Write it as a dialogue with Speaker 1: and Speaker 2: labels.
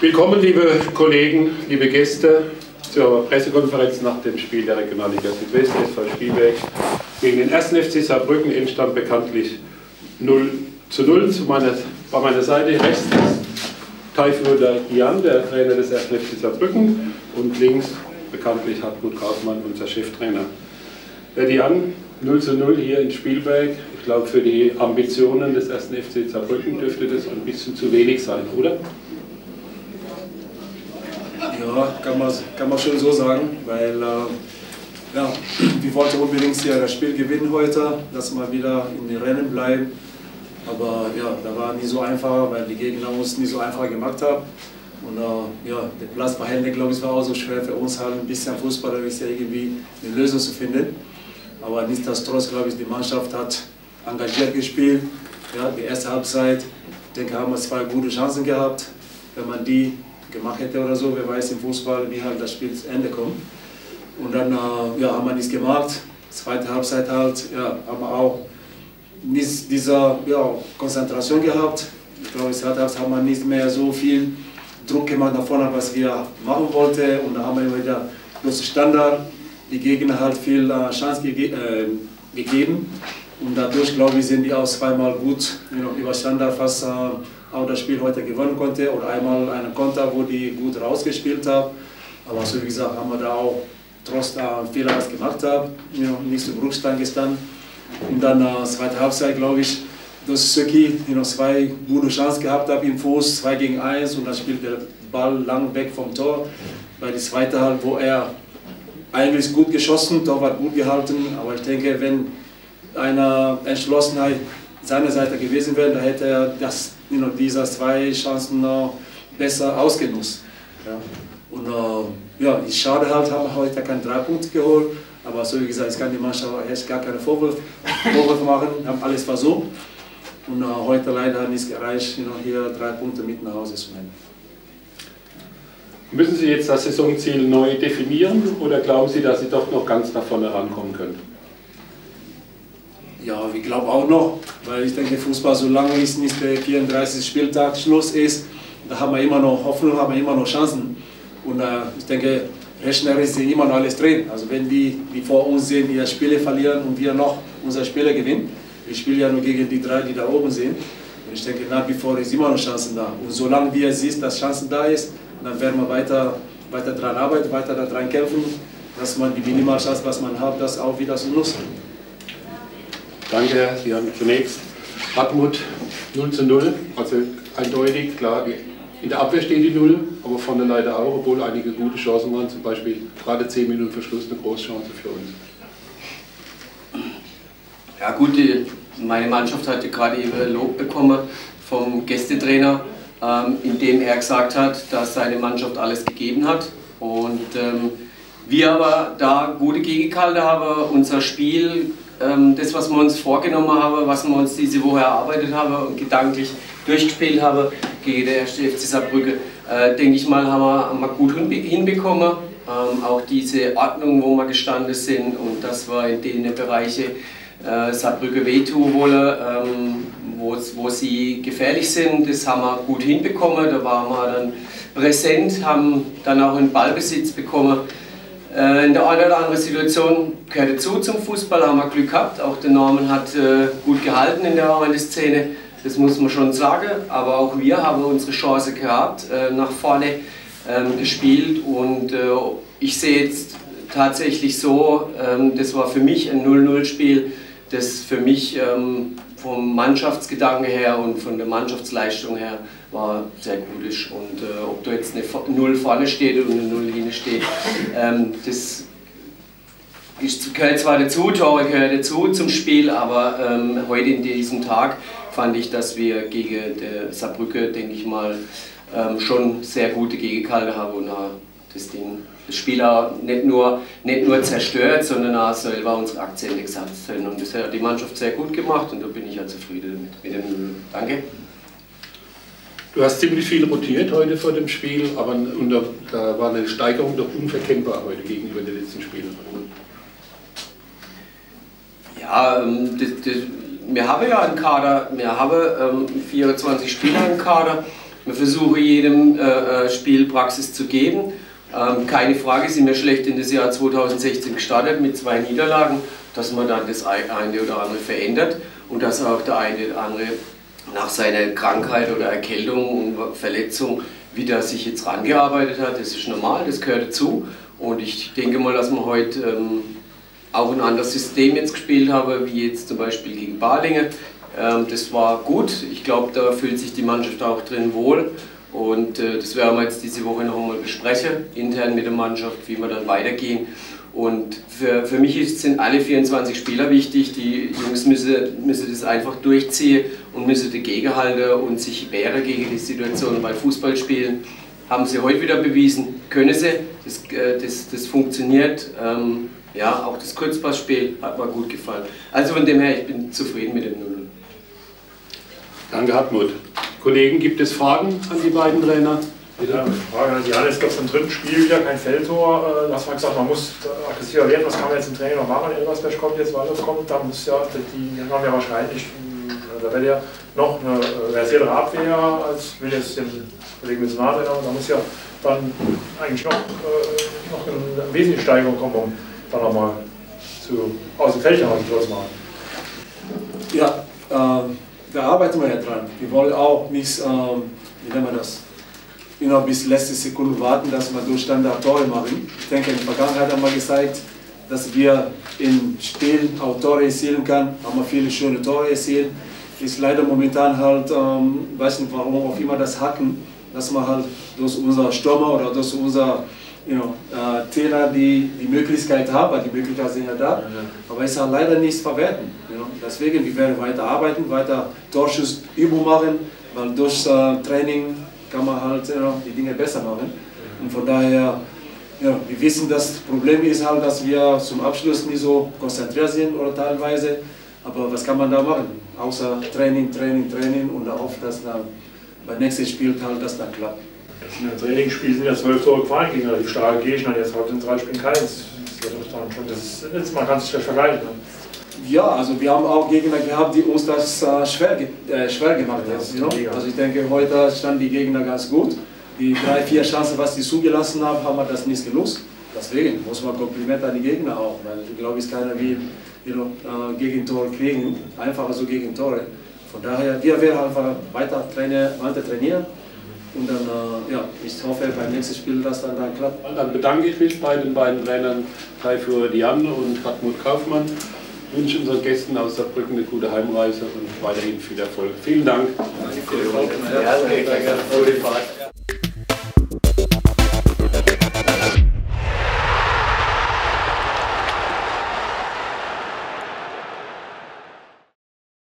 Speaker 1: Willkommen, liebe Kollegen, liebe Gäste, zur Pressekonferenz nach dem Spiel der Regionalliga Südwest, SV Spielberg gegen den 1. FC Saarbrücken. Endstand bekanntlich 0:0. Bei meiner Seite rechts ist Taifur Jan, der Trainer des 1. FC Saarbrücken, und links bekanntlich Hartmut Kaufmann, unser Cheftrainer. Jan, 0:0 hier in Spielberg. Ich glaube, für die Ambitionen des 1. FC Saarbrücken dürfte das ein bisschen zu wenig sein, oder?
Speaker 2: Ja, kann man schon so sagen, weil ja, wir wollten unbedingt hier das Spiel gewinnen heute, dass wir wieder in den Rennen bleiben. Aber ja, da war nicht so einfach, weil die Gegner uns nicht so einfach gemacht haben. Und ja, der Platzverhältnis, glaube ich, war auch so schwer für uns, halt ein bisschen fußballerisch irgendwie eine Lösung zu finden. Aber nichtsdestotrotz, glaube ich, die Mannschaft hat engagiert gespielt. Ja, die erste Halbzeit, ich denke, haben wir 2 gute Chancen gehabt. Wenn man die gemacht hätte oder so, wer weiß im Fußball, wie halt das Spiel zu Ende kommt. Und dann ja, haben wir nichts gemacht. Zweite Halbzeit halt, ja, haben wir auch nicht diese ja, Konzentration gehabt. Ich glaube, in der zweiten Halbzeit haben wir nicht mehr so viel Druck gemacht nach vorne, was wir machen wollten. Und da haben wir immer wieder bloß Standard, die Gegner halt viel Chance gegeben. Und dadurch, glaube ich, sind die auch zweimal gut über Standard fast auch das Spiel heute gewonnen konnte. Oder einmal einen Konter, wo die gut rausgespielt haben. Aber so wie gesagt, haben wir da auch trotz Fehler was gemacht haben, nicht so Bruchstein gestanden. Und dann zweite Halbzeit, glaube ich, dass Söki 2 gute Chancen gehabt hat im Fuß, 2 gegen 1, und dann spielt der Ball lang weg vom Tor. Bei der zweiten Halbzeit, wo er eigentlich gut geschossen, Torwart gut gehalten, aber ich denke, wenn eine Entschlossenheit seiner Seite gewesen wäre, da hätte er diese 2 Chancen noch besser ausgenutzt. Ja. Und ja, ist schade halt, haben wir heute keine 3 Punkte geholt, aber so wie gesagt, ich kann die Mannschaft echt gar keine Vorwürfe machen, haben alles versucht. Und heute leider nicht gereicht, hier 3 Punkte mit nach Hause zu nehmen.
Speaker 1: Müssen Sie jetzt das Saisonziel neu definieren oder glauben Sie, dass Sie doch noch ganz nach vorne rankommen können?
Speaker 2: Ja, ich glaube auch noch, weil ich denke, Fußball, solange es nicht der 34. Spieltag Schluss ist, da haben wir immer noch Hoffnung, haben wir immer noch Chancen. Und ich denke, rechnerisch sind immer noch alles drin. Also wenn die vor uns sind, ihre Spiele verlieren und wir noch unsere Spiele gewinnen, wir spielen ja nur gegen die 3, die da oben sind. Und ich denke, nach wie vor ist immer noch Chancen da. Und solange wir sehen, dass Chancen da ist, dann werden wir weiter daran arbeiten, weiter daran kämpfen, dass man die Minimalchance, was man hat, das auch wieder so nutzen.
Speaker 1: Danke, Herr Jan. Zunächst Hartmut, 0:0, also eindeutig, klar, in der Abwehr steht die 0, aber vorne leider auch, obwohl einige gute Chancen waren, zum Beispiel gerade 10 Minuten vor Schluss eine Großchance für uns.
Speaker 3: Ja gut, meine Mannschaft hatte gerade eben Lob bekommen vom Gästetrainer, indem er gesagt hat, dass seine Mannschaft alles gegeben hat. Und wir aber da gute Gegengehalten haben, unser Spiel, das, was wir uns vorgenommen haben, was wir uns diese Woche erarbeitet haben und gedanklich durchgespielt haben gegen den 1. FC Saarbrücken, denke ich mal, haben wir gut hinbekommen. Auch diese Ordnung, wo wir gestanden sind, und das war in den Bereichen Saarbrücken wehtun wollen, wo sie gefährlich sind, das haben wir gut hinbekommen. Da waren wir dann präsent, haben dann auch einen Ballbesitz bekommen. In der einen oder anderen Situation gehört dazu zum Fußball, haben wir Glück gehabt. Auch der Norman hat gut gehalten in der Szene, das muss man schon sagen. Aber auch wir haben unsere Chance gehabt, nach vorne gespielt. Und ich sehe jetzt tatsächlich so, das war für mich ein 0:0-Spiel, das für mich vom Mannschaftsgedanken her und von der Mannschaftsleistung her war sehr gut ist. Und ob da jetzt eine 0 vorne steht oder eine 0 hinten steht, das gehört zwar dazu, Tore gehört dazu zum Spiel, aber heute in diesem Tag fand ich, dass wir gegen Saarbrücken, denke ich mal, schon sehr gute Gegengehalten haben und das Spiel auch nicht nur zerstört, sondern auch selber unsere Akzente gesetzt haben. Und das hat die Mannschaft sehr gut gemacht und da bin ich ja zufrieden mit dem 0. Danke.
Speaker 1: Du hast ziemlich viel rotiert heute vor dem Spiel, aber da war eine Steigerung doch unverkennbar heute gegenüber den letzten Spielen.
Speaker 3: Ja, wir haben ja einen Kader, wir haben 24 Spieler im Kader. Wir versuchen jedem Spielpraxis zu geben. Keine Frage, sind wir schlecht in das Jahr 2016 gestartet mit 2 Niederlagen, dass man dann das eine oder andere verändert und dass auch der eine oder andere nach seiner Krankheit oder Erkältung und Verletzung wieder sich jetzt rangearbeitet hat. Das ist normal, das gehört dazu und ich denke mal, dass wir heute auch ein anderes System jetzt gespielt haben, wie jetzt zum Beispiel gegen Balingen. Das war gut, ich glaube, da fühlt sich die Mannschaft auch drin wohl. Und das werden wir jetzt diese Woche noch einmal besprechen, intern mit der Mannschaft, wie wir dann weitergehen. Und für mich sind alle 24 Spieler wichtig. Die Jungs müssen das einfach durchziehen und müssen dagegen halten und sich wehren gegen die Situation. Bei Fußballspielen haben sie heute wieder bewiesen, können sie, das funktioniert. Ja, auch das Kurzpassspiel hat mir gut gefallen. Also von dem her, ich bin zufrieden mit dem 0-0.
Speaker 1: Danke, Hartmut. Kollegen, gibt es Fragen an die beiden Trainer?
Speaker 4: Bitte. Ja, Frage an Jan, es gab im dritten Spiel wieder kein Feldtor. Du hast mal gesagt, man muss aggressiver werden. Was kann man jetzt im Training noch machen? Elversberg kommt jetzt, Waldorf kommt, da muss ja, die haben ja wahrscheinlich, da wäre ja noch eine versiertere Abwehr, als will jetzt den Kollegen mit Nahe, da muss ja dann eigentlich noch eine wesentliche Steigerung kommen, um dann nochmal aus dem Feld heraus zu machen.
Speaker 2: Ja, da arbeiten wir ja dran. Wir wollen auch nicht, wie nennen wir das, bis letzte Sekunde warten, dass wir durch Standard Tore machen. Ich denke, in der Vergangenheit haben wir gezeigt, dass wir im Spiel auch Tore erzielen können. Haben wir viele schöne Tore erzielt. Ist leider momentan halt, weiß nicht warum, auch immer das Hacken, dass wir halt durch unser Stürmer oder durch unser Trainer die Möglichkeit haben, weil die Möglichkeiten sind ja da, aber es ist halt leider nichts verwerten. Deswegen, wir werden weiter arbeiten, weiter Torschussübungen machen, weil durch Training kann man halt die Dinge besser machen. Und von daher, ja, wir wissen, das Problem ist halt, dass wir zum Abschluss nicht so konzentriert sind oder teilweise, aber was kann man da machen? Außer Training, Training, Training und darauf, dass dann beim nächsten Spiel halt das dann klappt.
Speaker 4: In einem Trainingsspiel sind ja 12 Tore gefallen gegen relativ starke Gegner, jetzt heute sind 3 Spielen keins. Man kann es schlecht vergleichen.
Speaker 2: Ja, also wir haben auch Gegner gehabt, die uns das schwer gemacht haben. Also ich denke, heute standen die Gegner ganz gut. Die 3, 4 Chancen, was die zugelassen haben, haben wir das nicht genutzt. Deswegen muss man Kompliment an die Gegner auch, weil ich glaube, es keiner will Gegentore kriegen, einfach so Gegentore. Von daher, wir werden einfach weiter trainieren. Und dann, ja, ich hoffe beim nächsten Spiel, dass dann klappt.
Speaker 1: Dann bedanke ich mich bei den beiden Trainern, Kai für Jan und Hartmut Kaufmann. Ich wünsche unseren Gästen aus Saarbrücken eine gute Heimreise und weiterhin viel Erfolg. Vielen Dank.
Speaker 3: Danke für die Fahrt.